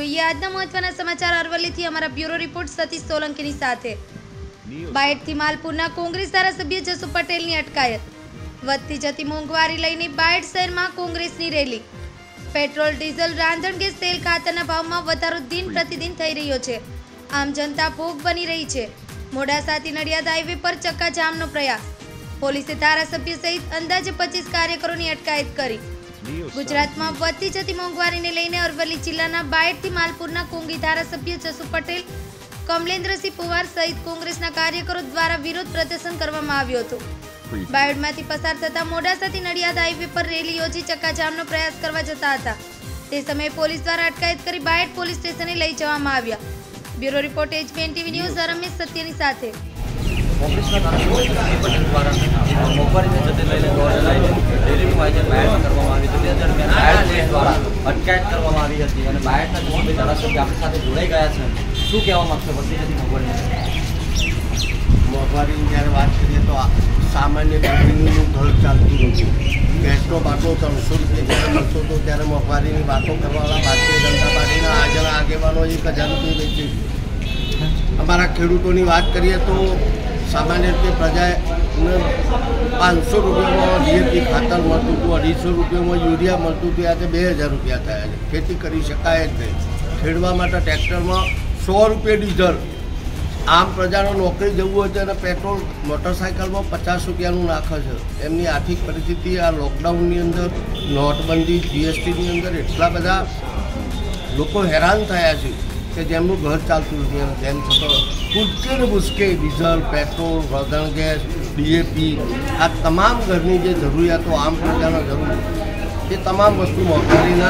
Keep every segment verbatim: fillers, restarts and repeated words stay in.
જોઈએ આજના મહત્વના સમાચાર અરવલ્લીથી અમારા બ્યુરો રિપોર્ટ સતીશ સોલંકીની સાથે। બાયડથી માલપુરના કોંગ્રેસ ધારાસભ્ય જસુ પટેલની અટકાયત। વધતી જતી મોંઘવારી લઈને બાયડ શહેરમાં કોંગ્રેસની રેલી। પેટ્રોલ ડીઝલ રાંધણ ગેસ તેલ ખાતરના ભાવમાં વધારો દિન પ્રતિદિન થઈ રહ્યો છે। આમ જનતા ભોગ બની રહી છે। મોડાસાથી નડિયાદ હાઈવે પર ચક્કાજામનો પ્રયાસ। પોલીસે ધારાસભ્ય સહિત અંદાજે પચીસ કાર્યકરોની અટકાયત કરી। ગુજરાતમાં વધતી જતી મોંઘવારીને લઈને અરવલ્લી જિલ્લાના બાયડથી માલપુરના કોંગી ધારાસભ્ય જસુ પટેલ, કમલેન્દ્રસિંહ પુવાર સહિત કોંગ્રેસના કાર્યકરો દ્વારા વિરોધ પ્રદર્શન કરવામાં આવ્યું હતું। બાયડમાંથી પસાર થતા મોડાસાથી નડિયાદ હાઈવે પર રેલી યોજી ચક્કાજામનો પ્રયાસ કરવા જતા હતા। તે સમયે પોલીસ દ્વારા અટકાયત કરી બાયડ પોલીસ સ્ટેશને લઈ જવામાં આવ્યા। Bureau report HBN TV news Ramesh સત્યની સાથે। કોંગ્રેસના ધારાસભ્ય દ્વારા મોંઘવારીને જતે લઈને લઈને રેલીનું આયોજન બાયડમાં કરવામાં આવ્યું હતું। તે દરમિયાન બાયડ પોલીસ દ્વારા અટકાયત કરવામાં આવી હતી અને બાયડના જે ધારાસભ્ય આપણી સાથે જોડાઈ ગયા છે, શું કહેવા માગશો વધતી જતી મોંઘવારી? મોંઘવારીની જ્યારે વાત કરીએ તો સામાન્ય ગૃહિણીનું ઘર ચાલતું નથી। ગેસનો બાટલો ત્રણસો રૂપિયા જ્યારે મળતો હતો ત્યારે મોંઘવારીની વાતો કરવાવાળા ભારતીય જનતા પાર્ટીના આજના આગેવાનો એક હજાર રૂપિયા વેચી। અમારા ખેડૂતોની વાત કરીએ તો સામાન્ય રીતે પ્રજાને પાંચસો રૂપિયામાં ડીએપી ખાતર મળતું હતું, અઢીસો રૂપિયામાં યુરિયા મળતું હતું, આજે બે હજાર રૂપિયા થયા છે। ખેતી કરી શકાય જ નહીં। ખેડવા માટે ટ્રેક્ટરમાં સો રૂપિયા ડીઝલ। આમ પ્રજાનો નોકરી જવું હોય તો એને પેટ્રોલ મોટરસાઇકલમાં પચાસ રૂપિયાનું નાખે છે। એમની આર્થિક પરિસ્થિતિ આ લોકડાઉનની અંદર, નોટબંધી, જીએસટીની અંદર એટલા બધા લોકો હેરાન થયા છે કે જેમનું ઘર ચાલતું નથી। અને તેમ છતાં કૂદકે ને ભૂસકે ડીઝલ, પેટ્રોલ, રાંધણ ગેસ, ડીએપી આ તમામ ઘરની જે જરૂરિયાતો આમ પ્રજાનો જરૂર એ તમામ વસ્તુ મોંઘવારીના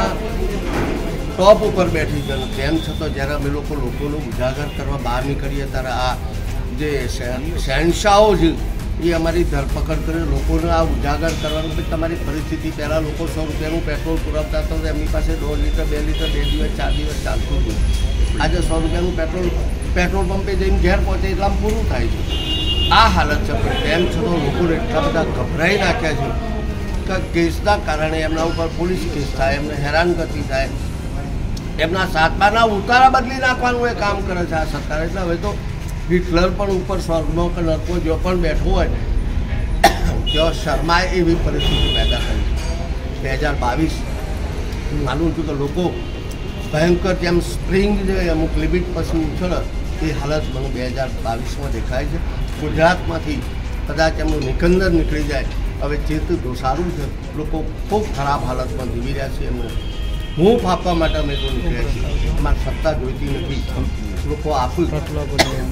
ટોપ ઉપર બેઠી છે। તેમ છતાં જ્યારે અમે લોકો લોકોનો ઉજાગર કરવા બહાર નીકળીએ ત્યારે આ જે શહેનશાહો છે એ અમારી ધરપકડ કરી લોકોને આ ઉજાગર કરવાનું કે તમારી પરિસ્થિતિ પહેલાં લોકો સો રૂપિયાનું પેટ્રોલ પુરાવતા હતા તો એમની પાસે દોઢ લીટર બે લીટર બે દિવસ ચાર દિવસ ચાલતું હતું। આજે સો રૂપિયાનું પેટ્રોલ પેટ્રોલ પંપે જઈને ઘેર પહોંચે એટલામાં પૂરું થાય છે। આ હાલત છે। પણ તેમ છતાં લોકોને એટલા બધા ગભરાઈ નાખ્યા છે કે કેસના કારણે એમના ઉપર પોલીસ કેસ થાય, એમને હેરાનગતિ થાય, એમના સાતમાના ઉતારા બદલી નાખવાનું એ કામ કરે છે આ સરકાર। એટલે હવે તો હિટલર પણ ઉપર સ્વર્ગમાં કે નરકો જો પણ બેઠો હોય ત્યાં શર્માએ એવી પરિસ્થિતિ પેદા કરી છે। બે હજાર બાવીસ માનું છું કે લોકો ભયંકર જેમ સ્પ્રિંગ જે અમુક લિમિટ પછી ઉછળે એ હાલત મને બે હજાર બાવીસમાં દેખાય છે। ગુજરાતમાંથી કદાચ એમનું નિકંદર નીકળી જાય હવે ચેતું તો સારું છે। લોકો ખૂબ ખરાબ હાલતમાં જીવી રહ્યા છે। એમનું હૂંફ આપવા માટે અમે તો નીકળ્યા છીએ। અમારી સત્તા જોઈતી નથી। લોકો આપ્યું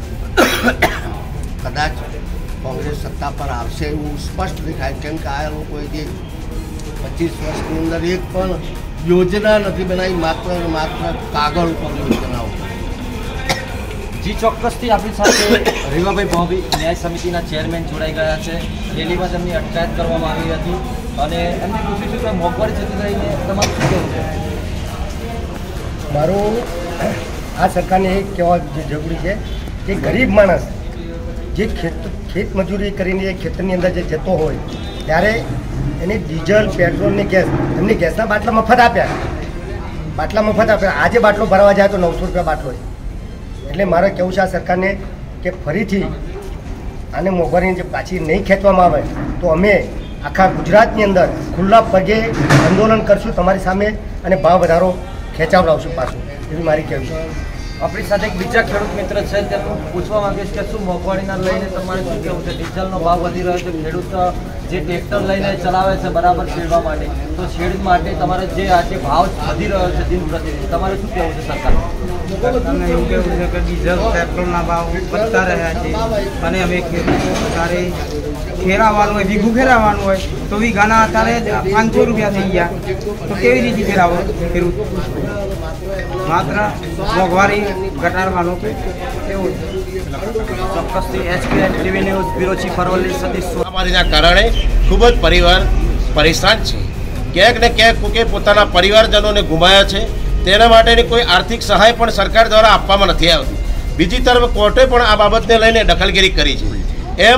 કદાચ કોંગ્રેસ સત્તા પર આવશે એવું સ્પષ્ટ દેખાય, કેમ કે આ લોકોએ જે પચીસ વર્ષની અંદર એક પણ યોજના નથી બનાવી, માત્ર માત્ર કાગળ ઉપર યોજનાઓ। જી ચોક્કસથી આપણી સાથે રેવાભાઈ ભાભી ન્યાય સમિતિના ચેરમેન જોડાઈ ગયા છે। રેલીમાં તેમની અટકાયત કરવામાં આવી હતી અને એમને પૂછ્યું કે મોંઘવારી જતી રહીને તમારું શું કહેવું છે? મારું આ સરકારને એ કહેવા જરૂરી છે કે ગરીબ માણસ જે ખેત ખેત મજૂરી કરીને એ ખેતરની અંદર જે જતો હોય ત્યારે એને ડીઝલ, પેટ્રોલ ને ગેસ એમને ગેસના બાટલા મફત આપ્યા બાટલા મફત આપ્યા આજે બાટલો ભરવા જાય તો નવસો રૂપિયા બાટલો છે। એટલે મારે કહેવું છે આ સરકારને કે ફરીથી આને મોંઘવારીને જે પાછી નહીં ખેંચવામાં આવે તો અમે આખા ગુજરાતની અંદર ખુલ્લા પગે આંદોલન કરશું તમારી સામે અને ભાવ વધારો ખેંચાવડાવશું પાછું, એવી મારી કહેવું છે। આપણી સાથે એક બીજા ખેડૂત મિત્ર છે, તેમનું પૂછવા માંગીશ કે શું મોંઘવારીના લઈને તમારે શું કહેવું છે? ડીઝલનો ભાવ વધી રહ્યો છે, ખેડૂત જે ટ્રેક્ટર લઈને ચલાવે છે બરાબર ખેડવા માટે, તો ખેડ માટે તમારે જે આજે ભાવ વધી રહ્યો છે દિન પ્રતિદિન, તમારે શું કહેવું છે સરકાર? સરકારને એવું કહેવું છે કે ડીઝલ, પેટ્રોલના ભાવ વધતા રહ્યા છે અને અમે ખેડૂતો સારી ખેરાવાનું હોય, વીઘું ખેરાવાનું હોય તો વીઘાના અત્યારે પાંચસો રૂપિયા થઈ ગયા, તો કેવી રીતે ખેરાવો ખેડૂત? માત્ર મોંઘવારી ઘટાડવાનું એવું ચોક્કસથી HBN TV news bureau chief Aravalli Satish મહામારીના કારણે ખૂબ જ પરિવાર પરેશાન છે। ક્યાંક ને ક્યાંક કોકે પોતાના પરિવારજનોને ગુમાયા છે, તેના માટેની કોઈ આર્થિક સહાય પણ સરકાર દ્વારા આપવામાં નથી આવતી। બીજી તરફ કોર્ટે પણ આ બાબતને લઈને દખલગીરી કરી છે। એમ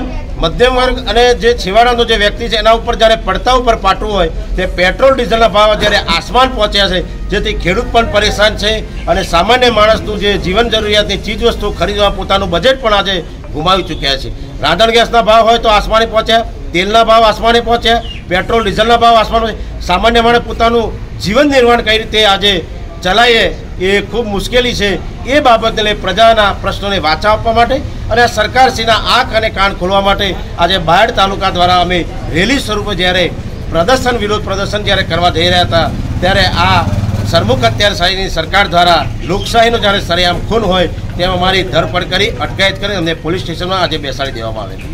મધ્યમ વર્ગ અને જે છેવાડાનો જે વ્યક્તિ છે એના ઉપર જ્યારે પડતા ઉપર પાટવું હોય તે પેટ્રોલ ડીઝલના ભાવ જ્યારે આસમાન પહોંચ્યા છે, જેથી ખેડૂત પણ પરેશાન છે અને સામાન્ય માણસનું જે જીવન જરૂરિયાતની ચીજવસ્તુ ખરીદવા પોતાનું બજેટ પણ આજે ગુમાવી ચૂક્યા છે। રાંધણ ગેસના ભાવ હોય તો આસમાને પહોંચ્યા, તેલના ભાવ આસમાને પહોંચ્યા, પેટ્રોલ ડીઝલના ભાવ આસમાને, સામાન્ય માણસ પોતાનું જીવન નિર્વાહ કઈ રીતે આજે ચલાવીએ એ ખૂબ મુશ્કેલી છે। એ બાબતને લઈ પ્રજાના પ્રશ્નોને વાચા આપવા માટે અને સરકારશ્રીના આંખ અને કાન ખોલવા માટે આજે બાયડ તાલુકા દ્વારા અમે રેલી સ્વરૂપે જ્યારે પ્રદર્શન વિરોધ પ્રદર્શન જ્યારે કરવા જઈ રહ્યા હતા ત્યારે આ સરમુખ અત્યારશાહીની સરકાર દ્વારા લોકશાહીનો જ્યારે સરેઆમ ખૂન હોય તેમાં મારી ધરપકડ કરી અટકાયત કરી અમને પોલીસ સ્ટેશનમાં આજે બેસાડી દેવામાં આવેલી।